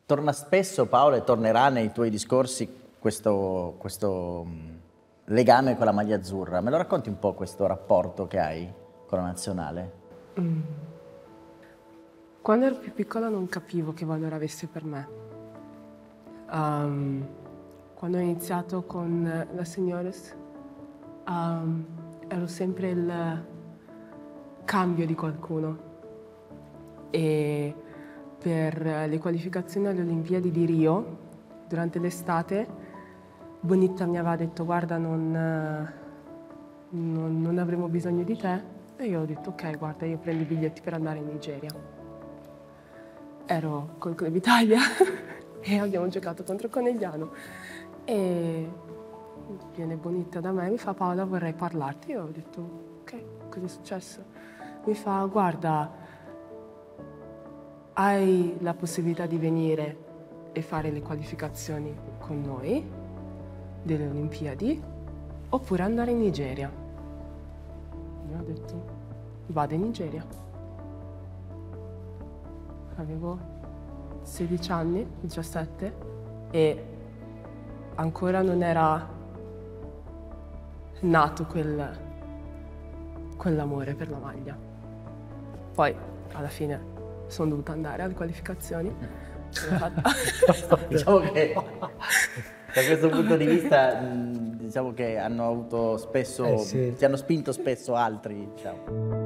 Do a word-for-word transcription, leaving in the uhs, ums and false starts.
Torna spesso, Paolo, e tornerà nei tuoi discorsi questo, questo legame con la maglia azzurra. Me lo racconti un po' questo rapporto che hai con la nazionale? Mm. Quando ero più piccola non capivo che valore avesse per me. Um, quando ho iniziato con la Seniores, um, ero sempre il cambio di qualcuno. E per le qualificazioni alle Olimpiadi di Rio, durante l'estate, Bonita mi aveva detto guarda non, non, non avremo bisogno di te, e io ho detto ok, guarda, io prendo i biglietti per andare in Nigeria. Ero col Club Italia e abbiamo giocato contro Conegliano e viene Bonita da me e mi fa Paola vorrei parlarti. Io ho detto ok, cosa è successo? Mi fa guarda, hai la possibilità di venire e fare le qualificazioni con noi delle Olimpiadi oppure andare in Nigeria. Io ho detto vado in Nigeria. Avevo sedici anni, diciassette, e ancora non era nato quel, quell'amore per la maglia. Poi alla fine sono dovuta andare alle qualificazioni. Diciamo che da questo punto di vista diciamo che hanno avuto spesso, eh sì. ti hanno spinto spesso altri, diciamo.